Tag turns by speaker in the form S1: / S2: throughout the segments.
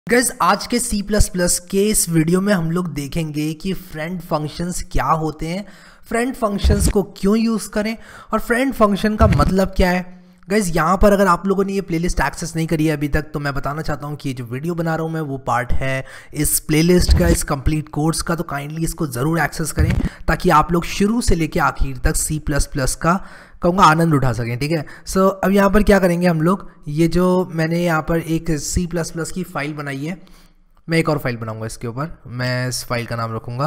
S1: Guys आज के C++ के इस वीडियो में हम लोग देखेंगे कि फ्रेंड फंक्शंस क्या होते हैं, फ्रेंड फंक्शंस को क्यों यूज़ करें और फ्रेंड फंक्शन का मतलब क्या है। गाइस यहाँ पर अगर आप लोगों ने ये प्लेलिस्ट एक्सेस नहीं करी है अभी तक तो मैं बताना चाहता हूँ कि ये जो वीडियो बना रहा हूँ मैं वो पार्ट है इस प्लेलिस्ट का, इस कंप्लीट कोर्स का। तो काइंडली इसको ज़रूर एक्सेस करें ताकि आप लोग शुरू से लेकर आखिर तक C++ का कहूँगा आनंद उठा सकें। ठीक है, सो अब यहाँ पर क्या करेंगे हम लोग, ये जो मैंने यहाँ पर एक C++ की फाइल बनाई है, मैं एक और फाइल बनाऊंगा इसके ऊपर। मैं इस फाइल का नाम रखूँगा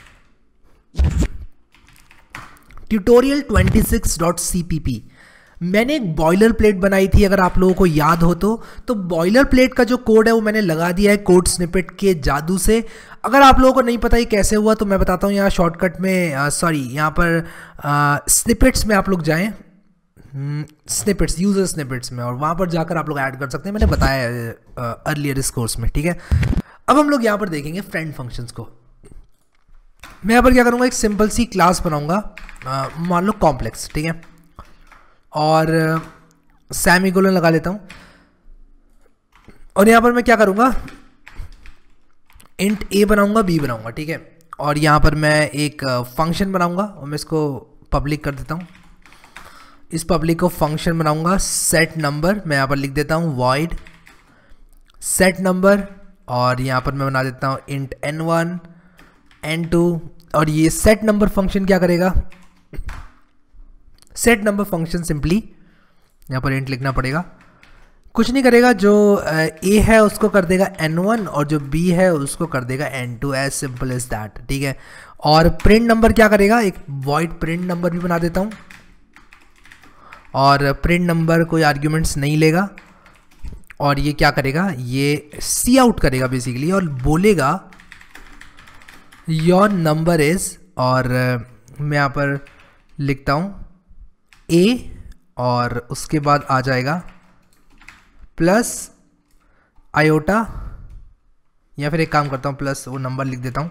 S1: tutorial26.cpp। मैंने एक बॉयलर प्लेट बनाई थी, अगर आप लोगों को याद हो तो बॉयलर प्लेट का जो कोड है वो मैंने लगा दिया है कोड स्निपेट के जादू से। अगर आप लोगों को नहीं पता ये कैसे हुआ तो मैं बताता हूँ। यहाँ शॉर्टकट में यहाँ पर स्निपेट्स में आप लोग जाएं, स्निपेट्स, यूजर स्निपेट्स में, और वहाँ पर जाकर आप लोग ऐड कर सकते हैं। मैंने बताया अर्लियर इस कोर्स में। ठीक है, अब हम लोग यहाँ पर देखेंगे फ्रेंड फंक्शंस को। मैं यहाँ पर क्या करूँगा, एक सिंपल सी क्लास बनाऊँगा, मान लो कॉम्प्लेक्स। ठीक है, और सेमीकोलन लगा लेता हूँ और यहाँ पर मैं क्या करूँगा, इंट a बनाऊँगा, b बनाऊँगा। ठीक है, और यहाँ पर मैं एक फंक्शन बनाऊँगा और मैं इसको पब्लिक कर देता हूँ। इस पब्लिक को फंक्शन बनाऊँगा सेट नंबर, मैं यहाँ पर लिख देता हूँ void सेट नंबर, और यहाँ पर मैं बना देता हूँ इंट n1 n2। और ये सेट नंबर फंक्शन क्या करेगा, सेट नंबर फंक्शन सिंपली यहाँ पर इंट लिखना पड़ेगा, कुछ नहीं करेगा, जो a है उसको कर देगा n1 और जो b है उसको कर देगा n2, as simple as that. ठीक है, और प्रिंट नंबर क्या करेगा, एक वॉइड प्रिंट नंबर भी बना देता हूँ, और प्रिंट नंबर कोई आर्ग्यूमेंट्स नहीं लेगा, और ये क्या करेगा, ये सी आउट करेगा बेसिकली और बोलेगा योर नंबर इज, और मैं यहाँ पर लिखता हूँ a और उसके बाद आ जाएगा प्लस आयोटा, या फिर एक काम करता हूँ प्लस वो नंबर लिख देता हूँ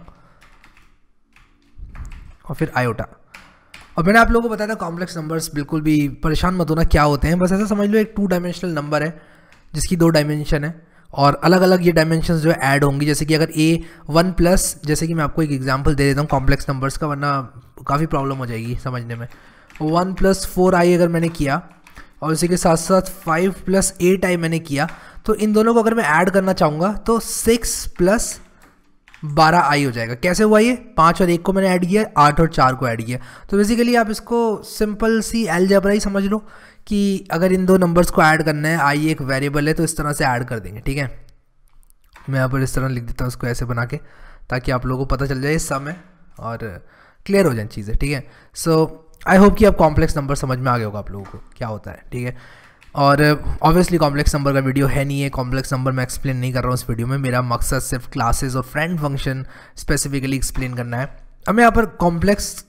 S1: और फिर आयोटा। और मैंने आप लोगों को बताया था कॉम्प्लेक्स नंबर्स बिल्कुल भी परेशान मत होना क्या होते हैं, बस ऐसा समझ लो एक 2 डायमेंशनल नंबर है जिसकी 2 डायमेंशन है और अलग अलग ये डायमेंशंस जो है ऐड होंगी। जैसे कि अगर a 1+, जैसे कि मैं आपको एक एग्जांपल दे देता हूँ कॉम्प्लेक्स नंबर्स का, वरना काफ़ी प्रॉब्लम हो जाएगी समझने में। 1 + 4i अगर मैंने किया और उसी के साथ साथ 5 + 8i मैंने किया, तो इन दोनों को अगर मैं ऐड करना चाहूँगा तो 6 + 12i हो जाएगा। कैसे हुआ ये, 5 और 1 को मैंने ऐड किया, 8 और 4 को ऐड किया। तो बेसिकली आप इसको सिंपल सी अलजेब्रा ही समझ लो कि अगर इन 2 नंबर्स को ऐड करना है, i एक वेरिएबल है तो इस तरह से ऐड कर देंगे। ठीक है, मैं यहाँ पर इस तरह लिख देता हूँ इसको ऐसे बना के, ताकि आप लोगों को पता चल जाए सम है और क्लियर हो जाए चीज़ें। ठीक है, सो आई होप कि अब कॉम्प्लेक्स नंबर समझ में आ गया होगा आप लोगों को क्या होता है। ठीक है, और ऑब्वियसली कॉम्प्लेक्स नंबर का वीडियो है नहीं है, कॉम्प्लेक्स नंबर मैं एक्सप्लेन नहीं कर रहा हूँ इस वीडियो में। मेरा मकसद सिर्फ क्लासेस और फ्रेंड फंक्शन स्पेसिफिकली एक्सप्लेन करना है। अब मैं यहाँ पर कॉम्प्लेक्स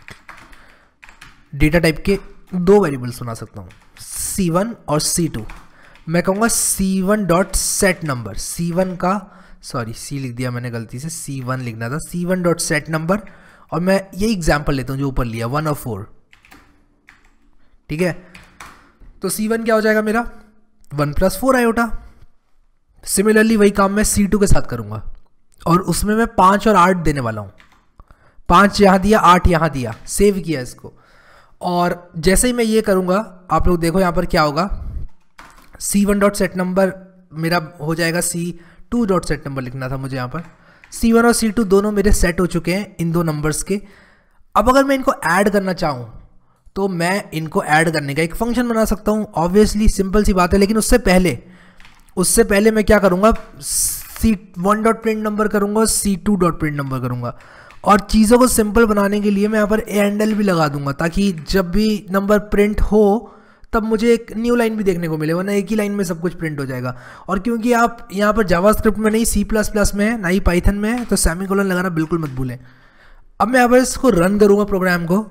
S1: डेटा टाइप के 2 वेरिएबल्स बना सकता हूँ, C1 और C2। मैं कहूँगा C1 dot set number, C1 का सॉरी C लिख दिया मैंने गलती से, C1 लिखना था, C1 डॉट सेट नंबर, और मैं ये एग्जाम्पल लेता हूँ जो ऊपर लिया 1 और 4। ठीक है, तो C1 क्या हो जाएगा मेरा 1 + 4 आयोटा। सिमिलरली वही काम मैं C2 के साथ करूँगा और उसमें मैं 5 और 8 देने वाला हूँ। 5 यहाँ दिया, 8 यहाँ दिया, सेव किया इसको। और जैसे ही मैं ये करूँगा आप लोग देखो यहाँ पर क्या होगा, C1 डॉट सेट नंबर मेरा हो जाएगा C2 डॉट सेट नंबर लिखना था मुझे यहाँ पर। C1 और C2 दोनों मेरे सेट हो चुके हैं इन 2 नंबर्स के। अब अगर मैं इनको ऐड करना चाहूँ तो मैं इनको ऐड करने का एक फंक्शन बना सकता हूँ, ऑब्वियसली सिंपल सी बात है। लेकिन उससे पहले मैं क्या करूँगा, C1 डॉट प्रिंट नंबर करूँगा, C2 डॉट प्रिंट नंबर करूँगा, और चीज़ों को सिंपल बनाने के लिए मैं यहाँ पर एंडल भी लगा दूंगा, ताकि जब भी नंबर प्रिंट हो तब मुझे एक न्यू लाइन भी देखने को मिले, वरना एक ही लाइन में सब कुछ प्रिंट हो जाएगा। और क्योंकि आप यहाँ पर जावास्क्रिप्ट में नहीं C++ में है, ना ही पाइथन में है, तो सेमीकोलन लगाना बिल्कुल मत भूलें। अब मैं यहाँ पर इसको रन करूँगा प्रोग्राम को,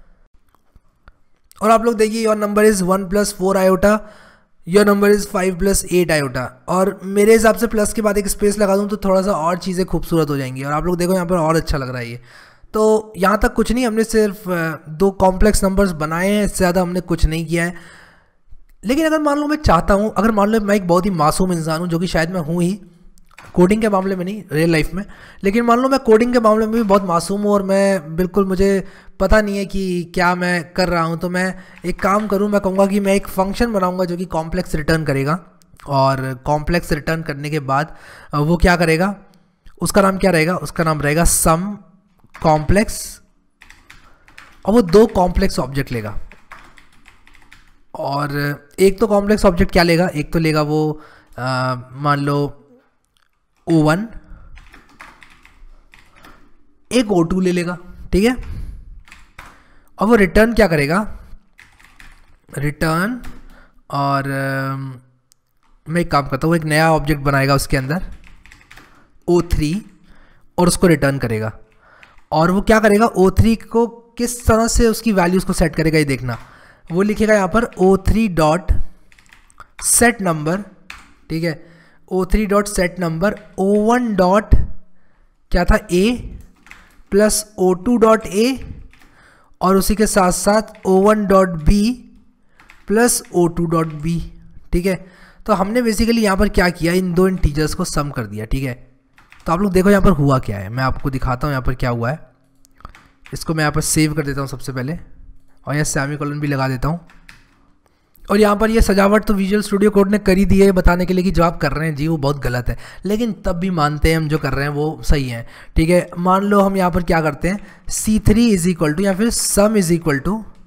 S1: और आप लोग देखिए your number is 1 + 4 iota, your number is 5 + 8 iota. और मेरे हिसाब से प्लस के बाद एक स्पेस लगा दूँ तो थोड़ा सा और चीज़ें खूबसूरत हो जाएंगी, और आप लोग देखो यहाँ पर और अच्छा लग रहा है ये। तो यहाँ तक कुछ नहीं, हमने सिर्फ 2 कॉम्प्लेक्स नंबर्स बनाए हैं, इससे ज़्यादा हमने कुछ नहीं किया है। लेकिन अगर मान लो मैं चाहता हूँ, अगर मान लो मैं एक बहुत ही मासूम इंसान हूँ, जो कि शायद मैं हूँ ही, कोडिंग के मामले में नहीं, रियल लाइफ में। लेकिन मान लो मैं कोडिंग के मामले में भी बहुत मासूम हूँ और मैं बिल्कुल, मुझे पता नहीं है कि क्या मैं कर रहा हूँ, तो मैं एक काम करूँ, मैं कहूँगा कि मैं एक फंक्शन बनाऊँगा जो कि कॉम्प्लेक्स रिटर्न करेगा, और कॉम्प्लेक्स रिटर्न करने के बाद वो क्या करेगा, उसका नाम क्या रहेगा, उसका नाम रहेगा सम कॉम्प्लेक्स, और वो 2 कॉम्प्लेक्स ऑब्जेक्ट लेगा। और एक तो कॉम्प्लेक्स ऑब्जेक्ट क्या लेगा, एक तो लेगा वो मान लो O1, एक O2 ले लेगा, ठीक है। और वो रिटर्न क्या करेगा, रिटर्न, और मैं एक काम करता हूँ, एक नया ऑब्जेक्ट बनाएगा उसके अंदर O3 और उसको रिटर्न करेगा। और वो क्या करेगा, O3 को किस तरह से उसकी वैल्यूज़ को सेट करेगा ये देखना। वो लिखेगा यहाँ पर O3 डॉट सेट नंबर, ठीक है, O3 dot set number O1 dot क्या था A plus O2 dot A, और उसी के साथ साथ O1 dot B plus O2 dot B, ठीक है। तो हमने बेसिकली यहाँ पर क्या किया, इन 2 इंटीजर्स को सम कर दिया, ठीक है। तो आप लोग देखो यहाँ पर हुआ क्या है, मैं आपको दिखाता हूँ यहाँ पर क्या हुआ है। इसको मैं यहाँ पर सेव कर देता हूँ सबसे पहले, और यहाँ सेमीकोलन भी लगा देता हूँ। और यहाँ पर ये सजावट तो विजुअल स्टूडियो कोड ने कर ही दी है बताने के लिए कि जो आप कर रहे हैं जी वो बहुत गलत है, लेकिन तब भी मानते हैं हम जो कर रहे हैं वो सही है, ठीक है। मान लो हम यहाँ पर क्या करते हैं, C3 इज इक्वल टू, या फिर sum is equal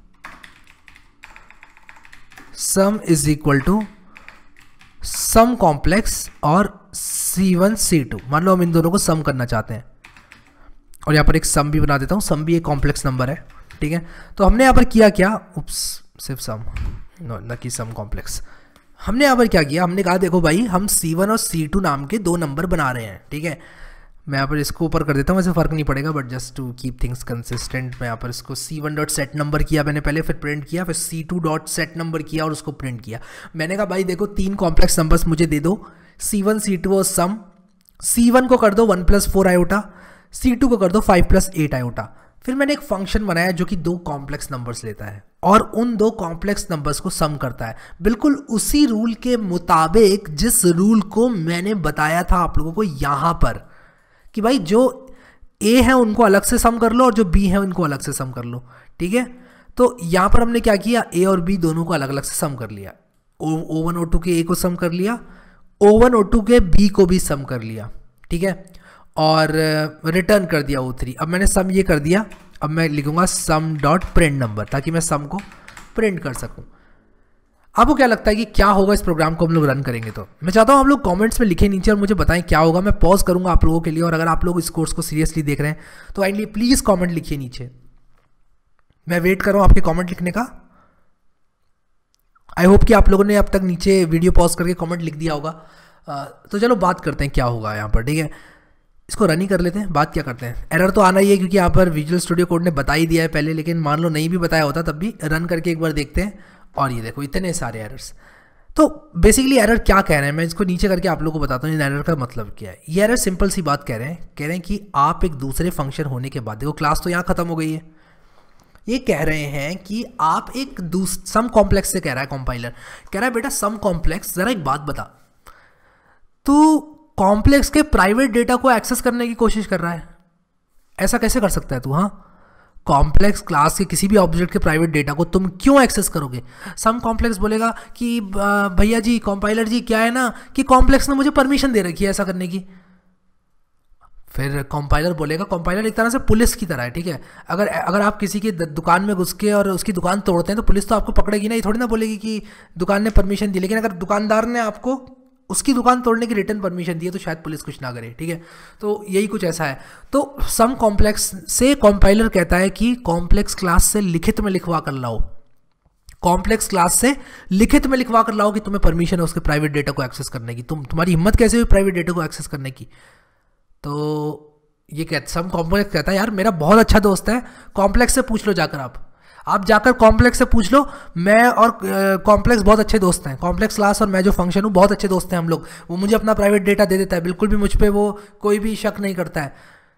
S1: to sum complex और C1 C2, मान लो हम इन दोनों को सम करना चाहते हैं। और यहाँ पर एक सम भी बना देता हूँ, सम भी एक कॉम्प्लेक्स नंबर है, ठीक है। तो हमने यहाँ पर किया क्या, उप्स, सिर्फ सम, न कि सम कॉम्प्लेक्स। हमने यहाँ पर क्या किया, हमने कहा देखो भाई हम C1 और C2 नाम के 2 नंबर बना रहे हैं, ठीक है। मैं यहाँ पर इसको ऊपर कर देता हूँ, वैसे फ़र्क नहीं पड़ेगा, but just to keep things consistent मैं यहाँ पर इसको C1 डॉट सेट नंबर किया मैंने पहले, फिर प्रिंट किया, फिर C2 डॉट सेट नंबर किया और उसको प्रिंट किया। मैंने कहा भाई देखो 3 कॉम्प्लेक्स नंबर्स मुझे दे दो, C1 C2 और सम। C1 को कर दो 1 + 4 आयोटा, C2 को कर दो 5 + 8 आयोटा। फिर मैंने एक फंक्शन बनाया जो कि 2 कॉम्प्लेक्स नंबर्स लेता है और उन 2 कॉम्प्लेक्स नंबर्स को सम करता है, बिल्कुल उसी रूल के मुताबिक जिस रूल को मैंने बताया था आप लोगों को यहाँ पर, कि भाई जो A है उनको अलग से सम कर लो और जो B है उनको अलग से सम कर लो, ठीक है। तो यहाँ पर हमने क्या किया, A और B दोनों को अलग अलग से सम कर लिया, O1 O2 के A को सम कर लिया, O1 O2 के B को भी सम कर लिया, ठीक है, और रिटर्न कर दिया O3। अब मैंने सम ये कर दिया, अब मैं लिखूंगा सम डॉट प्रिंट नंबर, ताकि मैं सम को प्रिंट कर सकूं। आपको क्या लगता है कि क्या होगा इस प्रोग्राम को हम लोग रन करेंगे? तो मैं चाहता हूं आप लोग कमेंट्स में लिखें नीचे और मुझे बताएं क्या होगा। मैं पॉज करूंगा आप लोगों के लिए, और अगर आप लोग इस कोर्स को सीरियसली देख रहे हैं तो काइंडली प्लीज़ कमेंट लिखिए नीचे, मैं वेट कर रहा हूं आपके कमेंट लिखने का। आई होप कि आप लोगों ने अब तक नीचे वीडियो पॉज करके कमेंट लिख दिया होगा। तो चलो बात करते हैं क्या होगा यहाँ पर, ठीक है। इसको रन ही कर लेते हैं, बात क्या करते हैं। एरर तो आना ही है क्योंकि यहाँ पर विजुअल स्टूडियो कोड ने बता ही दिया है पहले, लेकिन मान लो नहीं भी बताया होता तब भी रन करके एक बार देखते हैं। और ये देखो इतने सारे एरर्स। तो बेसिकली एरर क्या कह रहे हैं, मैं इसको नीचे करके आप लोगों को बताता हूँ इन एरर का मतलब क्या है। ये एरर सिंपल सी बात कह रहे हैं कि आप एक दूसरे फंक्शन होने के बाद, देखो क्लास तो यहाँ खत्म हो गई है, ये कह रहे हैं कि आप एक सम कॉम्प्लेक्स से कह रहा है कंपाइलर, कह रहा है बेटा सम कॉम्प्लेक्स जरा एक बात बता, तू कॉम्प्लेक्स के प्राइवेट डेटा को एक्सेस करने की कोशिश कर रहा है, ऐसा कैसे कर सकता है तू? हाँ, कॉम्प्लेक्स क्लास के किसी भी ऑब्जेक्ट के प्राइवेट डेटा को तुम क्यों एक्सेस करोगे? सम कॉम्प्लेक्स बोलेगा कि भैया जी कंपाइलर जी क्या है ना कि कॉम्प्लेक्स ने मुझे परमिशन दे रखी है ऐसा करने की। फिर कंपाइलर बोलेगा, कंपाइलर एक तरह से पुलिस की तरह है, ठीक है। अगर आप किसी की दुकान में घुस के और उसकी दुकान तोड़ते हैं तो पुलिस तो आपको पकड़ेगी ना, ये थोड़ी ना बोलेगी कि दुकान ने परमिशन दी। लेकिन अगर दुकानदार ने आपको उसकी दुकान तोड़ने की रिटर्न परमिशन दी है तो शायद पुलिस कुछ ना करे, ठीक है। तो यही कुछ ऐसा है। तो सम कॉम्प्लेक्स से कंपाइलर कहता है कि कॉम्प्लेक्स क्लास से लिखित में लिखवा कर लाओ, कॉम्प्लेक्स क्लास से लिखित में लिखवा कर लाओ कि तुम्हें परमिशन है उसके प्राइवेट डेटा को एक्सेस करने की। तुम्हारी हिम्मत कैसे हुई प्राइवेट डेटा को एक्सेस करने की? तो ये सम कॉम्प्लेक्स कहता है यार मेरा बहुत अच्छा दोस्त है, कॉम्प्लेक्स से पूछ लो जाकर, आप जाकर कॉम्प्लेक्स से पूछ लो, मैं और कॉम्प्लेक्स बहुत अच्छे दोस्त हैं, कॉम्प्लेक्स क्लास और मैं जो फंक्शन हूँ बहुत अच्छे दोस्त हैं हम लोग, वो मुझे अपना प्राइवेट डेटा दे देता है, बिल्कुल भी मुझ पे वो कोई भी शक नहीं करता है।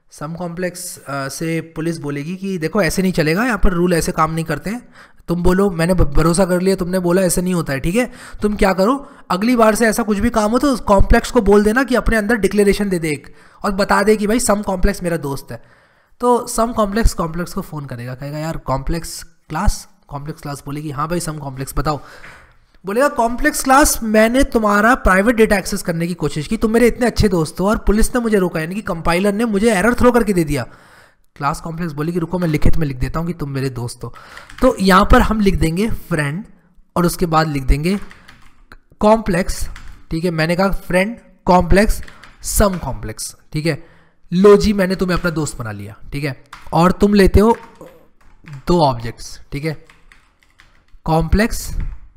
S1: सम कॉम्प्लेक्स से पुलिस बोलेगी कि देखो ऐसे नहीं चलेगा, यहाँ पर रूल ऐसे काम नहीं करते हैं। तुम बोलो मैंने भरोसा कर लिया, तुमने बोला ऐसे नहीं होता है, ठीक है। तुम क्या करो, अगली बार से ऐसा कुछ भी काम हो तो कॉम्प्लेक्स को बोल देना कि अपने अंदर डिक्लेरेशन दे दे एक, और बता दे कि भाई सम कॉम्प्लेक्स मेरा दोस्त है। तो सम कॉम्प्लेक्स को फ़ोन करेगा, कहेगा यार कॉम्प्लेक्स क्लास बोलेगी हाँ भाई सम कॉम्प्लेक्स बताओ। बोलेगा कॉम्प्लेक्स क्लास, मैंने तुम्हारा प्राइवेट डेटा एक्सेस करने की कोशिश की, तुम मेरे इतने अच्छे दोस्त हो और पुलिस ने मुझे रोका, यानी कि कंपाइलर ने मुझे एरर थ्रो करके दे दिया। क्लास कॉम्प्लेक्स बोलेगी रुको मैं लिखित में लिख देता हूँ कि तुम मेरे दोस्त हो। तो यहाँ पर हम लिख देंगे फ्रेंड और उसके बाद लिख देंगे कॉम्प्लेक्स, ठीक है। मैंने कहा फ्रेंड कॉम्प्लेक्स सम कॉम्प्लेक्स, ठीक है। लो जी मैंने तुम्हें अपना दोस्त बना लिया, ठीक है। और तुम लेते हो 2 ऑब्जेक्ट्स, ठीक है, कॉम्प्लेक्स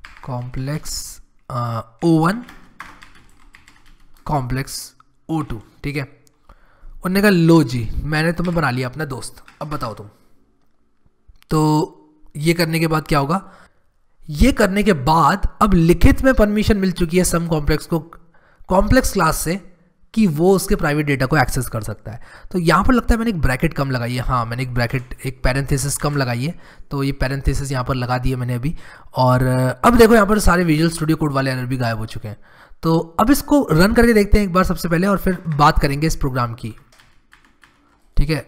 S1: O1 कॉम्प्लेक्स O2, ठीक है। उन्होंने कहा लो जी मैंने तुम्हें बना लिया अपना दोस्त, अब बताओ तुम। तो ये करने के बाद क्या होगा, ये करने के बाद अब लिखित में परमिशन मिल चुकी है सम कॉम्प्लेक्स को कॉम्प्लेक्स क्लास से कि वो उसके प्राइवेट डेटा को एक्सेस कर सकता है। तो यहाँ पर लगता है मैंने एक ब्रैकेट कम लगाई है, हाँ मैंने एक पैरेंथेसिस कम लगाई है, तो ये पैरेंथेसिस यहाँ पर लगा दिए मैंने अभी। और अब देखो यहाँ पर सारे विजुअल स्टूडियो कोड वाले एरर भी गायब हो चुके हैं। तो अब इसको रन करके देखते हैं एक बार सबसे पहले, और फिर बात करेंगे इस प्रोग्राम की, ठीक है।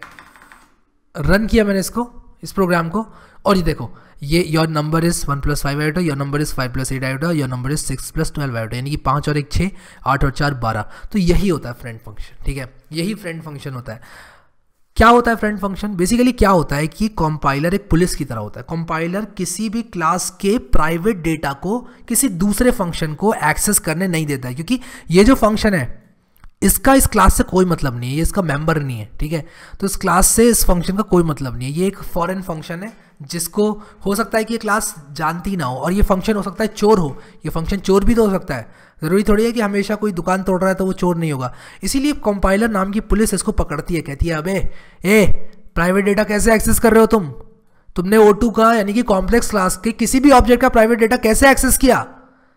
S1: रन किया मैंने इस प्रोग्राम को, और ये देखो ये your number is 1 + 5 iota, your number is 5 + 8 iota, your number is 6 + 12 iota, यानी कि 5 और 1 6, 8 और 4 12। तो यही होता है फ्रेंड फंक्शन, ठीक है। यही फ्रेंड फंक्शन होता है। क्या होता है फ्रेंड फंक्शन, बेसिकली क्या होता है कि कंपाइलर एक पुलिस की तरह होता है। कंपाइलर किसी भी क्लास के प्राइवेट डेटा को किसी दूसरे फंक्शन को एक्सेस करने नहीं देता है, क्योंकि ये जो फंक्शन है इसका इस क्लास से कोई मतलब नहीं है, ये इसका मेंबर नहीं है, ठीक है। तो इस क्लास से इस फंक्शन का कोई मतलब नहीं है, ये एक फॉरेन फंक्शन है जिसको हो सकता है कि ये क्लास जानती ना हो, और ये फंक्शन हो सकता है चोर हो, ये फंक्शन चोर भी तो हो सकता है, ज़रूरी थोड़ी है कि हमेशा कोई दुकान तोड़ रहा है तो वो चोर नहीं होगा। इसीलिए कंपाइलर नाम की पुलिस इसको पकड़ती है, कहती है अबे प्राइवेट डेटा कैसे एक्सेस कर रहे हो तुमने O2 का यानी कि कॉम्प्लेक्स क्लास के किसी भी ऑब्जेक्ट का प्राइवेट डेटा कैसे एक्सेस किया,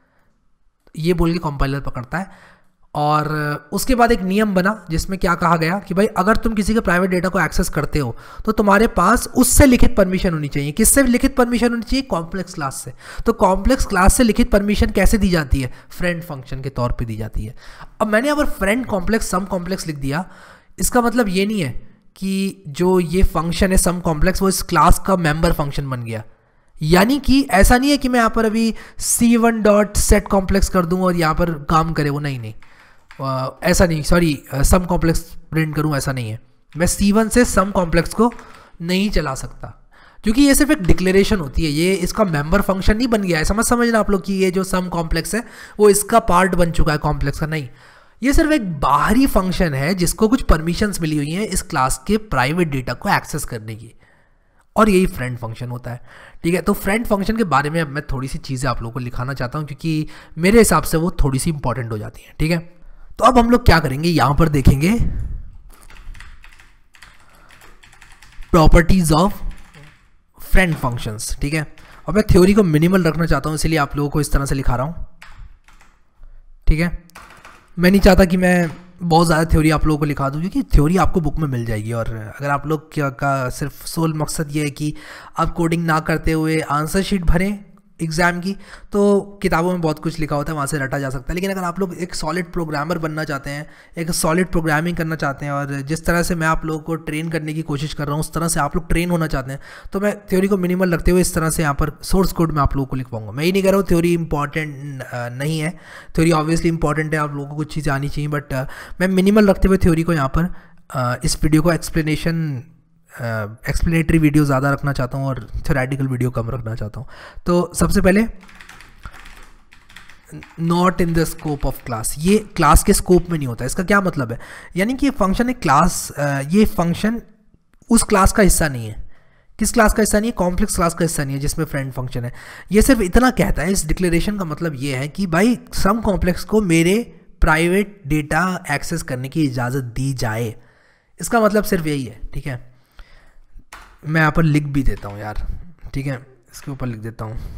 S1: ये बोल के कंपाइलर पकड़ता है। और उसके बाद एक नियम बना जिसमें क्या कहा गया कि भाई अगर तुम किसी के प्राइवेट डेटा को एक्सेस करते हो तो तुम्हारे पास उससे लिखित परमिशन होनी चाहिए। किससे लिखित परमिशन होनी चाहिए, कॉम्प्लेक्स क्लास से। तो कॉम्प्लेक्स क्लास से लिखित परमिशन कैसे दी जाती है, फ्रेंड फंक्शन के तौर पे दी जाती है। अब मैंने यहाँ पर फ्रेंड कॉम्प्लेक्स सम कॉम्प्लेक्स लिख दिया, इसका मतलब ये नहीं है कि जो ये फंक्शन है सम कॉम्प्लेक्स वो इस क्लास का मेंबर फंक्शन बन गया, यानी कि ऐसा नहीं है कि मैं यहाँ पर अभी C1.setComplex कर दूँ और यहाँ पर काम करे वो, नहीं ऐसा नहीं, सॉरी सम कॉम्प्लेक्स प्रिंट करूँ ऐसा नहीं है। मैं C1 से सम कॉम्प्लेक्स को नहीं चला सकता क्योंकि ये सिर्फ एक डिक्लेरेशन होती है, ये इसका मेंबर फंक्शन नहीं बन गया है। समझना आप लोग कि ये जो सम कॉम्प्लेक्स है वो इसका पार्ट बन चुका है कॉम्प्लेक्स का, नहीं, ये सिर्फ एक बाहरी फंक्शन है जिसको कुछ परमिशंस मिली हुई हैं इस क्लास के प्राइवेट डेटा को एक्सेस करने की, और यही फ्रेंड फंक्शन होता है, ठीक है। तो फ्रेंड फंक्शन के बारे में अब मैं थोड़ी सी चीज़ें आप लोगों को लिखाना चाहता हूँ क्योंकि मेरे हिसाब से वो थोड़ी सी इंपॉर्टेंट हो जाती हैं, ठीक है। तो अब हम लोग क्या करेंगे, यहाँ पर देखेंगे प्रॉपर्टीज ऑफ फ्रेंड फंक्शंस, ठीक है। और मैं थ्योरी को मिनिमल रखना चाहता हूँ इसलिए आप लोगों को इस तरह से लिखा रहा हूँ, ठीक है। मैं नहीं चाहता कि मैं बहुत ज़्यादा थ्योरी आप लोगों को लिखा दूँ क्योंकि थ्योरी आपको बुक में मिल जाएगी, और अगर आप लोग का सिर्फ सोल मकसद ये है कि आप कोडिंग ना करते हुए आंसर शीट भरें एग्ज़ाम की, तो किताबों में बहुत कुछ लिखा होता है, वहाँ से रटा जा सकता है। लेकिन अगर आप लोग एक सॉलिड प्रोग्रामर बनना चाहते हैं, एक सॉलिड प्रोग्रामिंग करना चाहते हैं, और जिस तरह से मैं आप लोगों को ट्रेन करने की कोशिश कर रहा हूँ उस तरह से आप लोग ट्रेन होना चाहते हैं, तो मैं थ्योरी को मिनिमल रखते हुए इस तरह से यहाँ पर सोर्स कोड में आप लोगों को लिखवाऊंगा। मैं ये नहीं कह रहा हूँ थ्योरी इंपॉर्टेंट नहीं है, थ्योरी ऑब्वियसली इंपॉर्टेंट है, आप लोगों को कुछ चीज़ें आनी चाहिए, बट मैं मिनिमल रखते हुए थ्योरी को यहाँ पर इस वीडियो को एक्सप्लेनेटरी वीडियो ज़्यादा रखना चाहता हूँ और थ्योरेटिकल वीडियो कम रखना चाहता हूँ। तो सबसे पहले not in the scope of class, ये क्लास के स्कोप में नहीं होता। इसका क्या मतलब है, यानी कि ये फंक्शन है क्लास, ये फंक्शन उस क्लास का हिस्सा नहीं है। किस क्लास का हिस्सा नहीं है, कॉम्प्लेक्स क्लास का हिस्सा नहीं है जिसमें फ्रेंड फंक्शन है। ये सिर्फ इतना कहता है, इस डिक्लेरेशन का मतलब ये है कि भाई सम कॉम्प्लेक्स को मेरे प्राइवेट डेटा एक्सेस करने की इजाज़त दी जाए, इसका मतलब सिर्फ यही है, ठीक है। मैं यहाँ पर लिख भी देता हूँ यार, ठीक है, इसके ऊपर लिख देता हूँ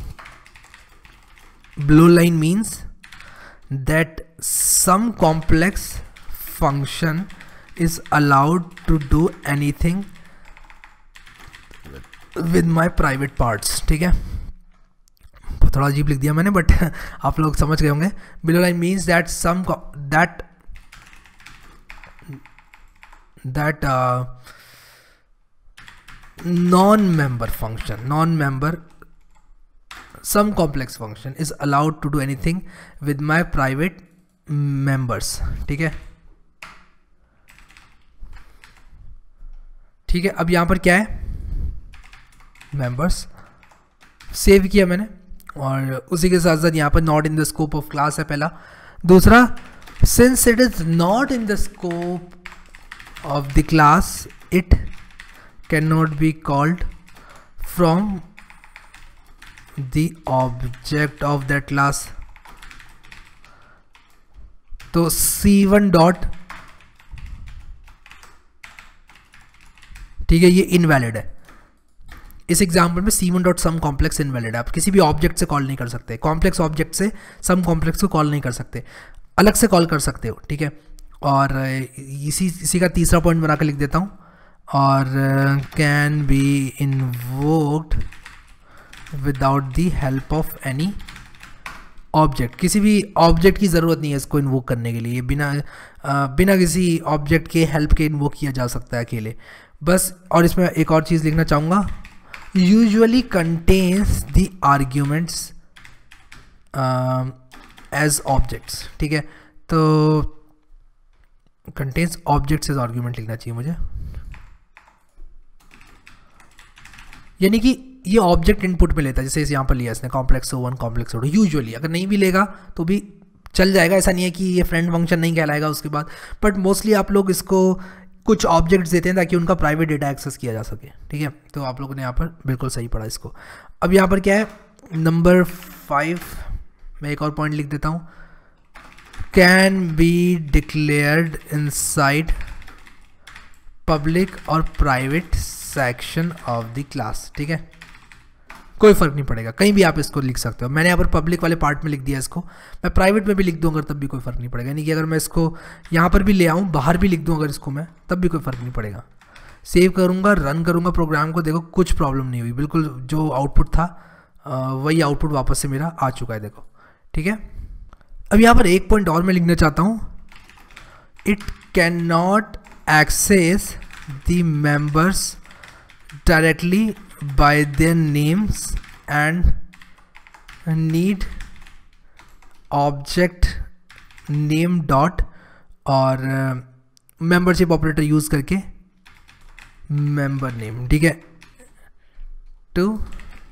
S1: blue line means that sum complex function is allowed to do anything with my private parts. ठीक है, थोड़ा अजीब लिख दिया मैंने, बट आप लोग समझ गए होंगे. Below line means that some that non-member function, some complex function is allowed to do anything with my private members. ठीक है, ठीक है. अब यहाँ पर क्या है, members सेव किया मैंने, और उसी के साथ साथ यहाँ पर not in the scope of class है पहला. दूसरा, since it is not in the scope of the class, it cannot be called from the object of that class. तो C1 डॉट, ठीक है, ये इनवैलिड है. इस एग्जाम्पल में C1 डॉट सम कॉम्प्लेक्स इनवैलिड है. आप किसी भी ऑब्जेक्ट से कॉल नहीं कर सकते, कॉम्प्लेक्स ऑब्जेक्ट से सम कॉम्प्लेक्स को कॉल नहीं कर सकते, अलग से कॉल कर सकते हो. ठीक है, और इसी का तीसरा पॉइंट बना कर लिख देता हूँ, और can be invoked without the help of any object. किसी भी ऑब्जेक्ट की ज़रूरत नहीं है इसको इन्वोक करने के लिए, बिना किसी ऑब्जेक्ट के हेल्प के इन्वोक किया जा सकता है अकेले बस. और इसमें एक और चीज़ लिखना चाहूँगा, usually contains the arguments as objects. ठीक है, तो कंटेन्स ऑब्जेक्ट्स एज आर्ग्यूमेंट लिखना चाहिए मुझे, यानी कि ये ऑब्जेक्ट इनपुट में लेता है. जैसे यहाँ पर लिया इसने complex O1 complex O2. Usually अगर नहीं भी लेगा तो भी चल जाएगा, ऐसा नहीं है कि ये फ्रेंड फंक्शन नहीं कहलाएगा उसके बाद, बट मोस्टली आप लोग इसको कुछ ऑब्जेक्ट्स देते हैं ताकि उनका प्राइवेट डेटा एक्सेस किया जा सके. ठीक है, तो आप लोगों ने यहाँ पर बिल्कुल सही पढ़ा इसको. अब यहाँ पर क्या है, नंबर 5 मैं एक और पॉइंट लिख देता हूँ, can be declared inside public और private section of the class. ठीक है, कोई फ़र्क नहीं पड़ेगा, कहीं भी आप इसको लिख सकते हो. मैंने यहाँ पर पब्लिक वाले पार्ट में लिख दिया इसको, मैं प्राइवेट में भी लिख दूँ अगर तब भी कोई फ़र्क नहीं पड़ेगा. यानी कि अगर मैं इसको यहाँ पर भी ले आऊँ, बाहर भी लिख दूँ अगर इसको मैं, तब भी कोई फ़र्क नहीं पड़ेगा. सेव करूँगा, रन करूँगा प्रोग्राम को, देखो कुछ प्रॉब्लम नहीं हुई, बिल्कुल जो आउटपुट था वही आउटपुट वापस से मेरा आ चुका है, देखो. ठीक है, अब यहाँ पर एक पॉइंट और मैं लिखना चाहता हूँ, it can not access the members directly by their names and need object name dot और मेंबरशिप ऑपरेटर यूज करके मेंबर नेम. ठीक है, टू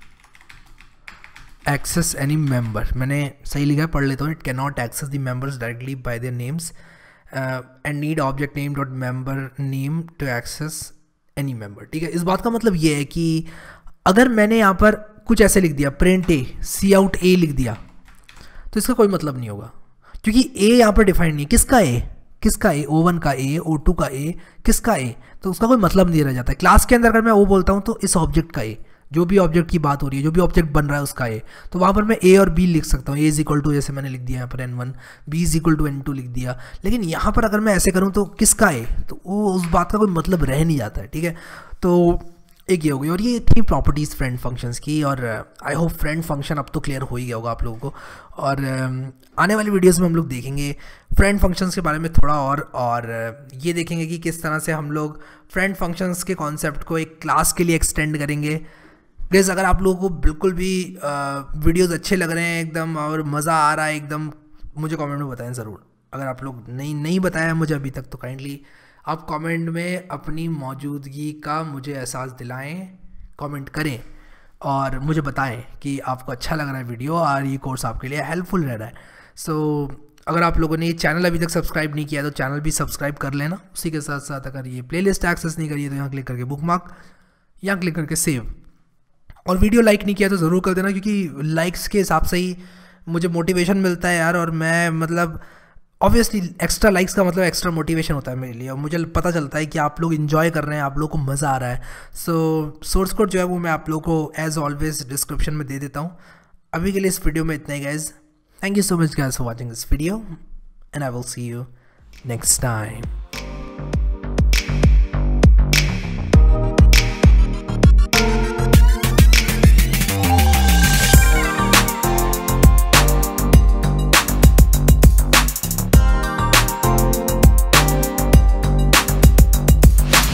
S1: एक्सेस एनी मेंबर, मैंने सही लिखा है, पढ़ लेता हूँ. It can not access the members directly by their names and need object name dot member name to access any member. ठीक है, इस बात का मतलब ये है कि अगर मैंने यहाँ पर कुछ ऐसे लिख दिया, प्रिंट ए सी आउट ए लिख दिया, तो इसका कोई मतलब नहीं होगा, क्योंकि ए यहाँ पर डिफाइंड नहीं है. किसका ए, O1 का ए, O2 का ए, किसका ए, तो उसका कोई मतलब नहीं रह जाता है. क्लास के अंदर अगर मैं वो बोलता हूँ तो इस ऑब्जेक्ट का ए, जो भी ऑब्जेक्ट की बात हो रही है, जो भी ऑब्जेक्ट बन रहा है उसका ए, तो वहाँ पर मैं ए और बी लिख सकता हूँ. ए इज इक्वल टू, जैसे मैंने लिख दिया यहाँ पर N1, B is equal to N2 लिख दिया. लेकिन यहाँ पर अगर मैं ऐसे करूँ तो किसका ए, तो वो उस बात का कोई मतलब रह नहीं जाता है. ठीक है, तो एक ये हो गई. और ये थी प्रॉपर्टीज़ फ्रेंड फंक्शंस की, और आई होप फ्रेंड फंक्शन अब तो क्लियर हो ही गया होगा आप लोगों को. और आने वाली वीडियोस में हम लोग देखेंगे फ्रेंड फंक्शंस के बारे में थोड़ा और ये देखेंगे कि किस तरह से हम लोग फ्रेंड फंक्शंस के कॉन्सेप्ट को एक क्लास के लिए एक्सटेंड करेंगे. गाइस, अगर आप लोगों को बिल्कुल भी वीडियोस अच्छे लग रहे हैं एकदम और मज़ा आ रहा है एकदम, मुझे कमेंट में बताएं ज़रूर. अगर आप लोग नहीं बताया मुझे अभी तक, तो काइंडली आप कमेंट में अपनी मौजूदगी का मुझे एहसास दिलाएं, कमेंट करें और मुझे बताएं कि आपको अच्छा लग रहा है वीडियो और ये कोर्स आपके लिए हेल्पफुल रह रहा है. सो अगर आप लोगों ने ये चैनल अभी तक सब्सक्राइब नहीं किया तो चैनल भी सब्सक्राइब कर लेना. उसी के साथ साथ अगर ये प्लेलिस्ट एक्सेस नहीं करिए तो यहाँ क्लिक करके बुकमार्क, यहाँ क्लिक करके सेव, और वीडियो लाइक नहीं किया तो ज़रूर कर देना, क्योंकि लाइक्स के हिसाब से ही मुझे मोटिवेशन मिलता है यार. और मैं मतलब ऑब्वियसली एक्स्ट्रा लाइक्स का मतलब एक्स्ट्रा मोटिवेशन होता है मेरे लिए, और मुझे पता चलता है कि आप लोग इन्जॉय कर रहे हैं, आप लोग को मज़ा आ रहा है. सो सोर्स कोड जो है वो मैं आप लोग को एज ऑलवेज डिस्क्रिप्शन में दे देता हूँ. अभी के लिए इस वीडियो में इतना ही guys. Thank you so much guys for watching this video and I will see you next time.